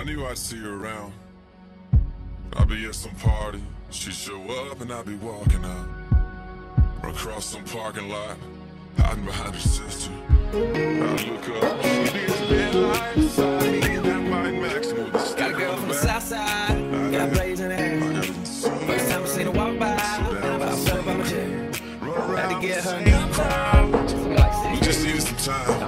I knew I'd see her around. I'd be at some party, she'd show up and I'd be walking out. Run across some parking lot, hiding behind her sister. I'd look up, she'd be in bed right beside me in that white Maxima with the stick Got a girl on from the the back. south side, got blades in her hair. First time I seen her walk by, I fell by my chair. Had to get her new car. We just needed some time.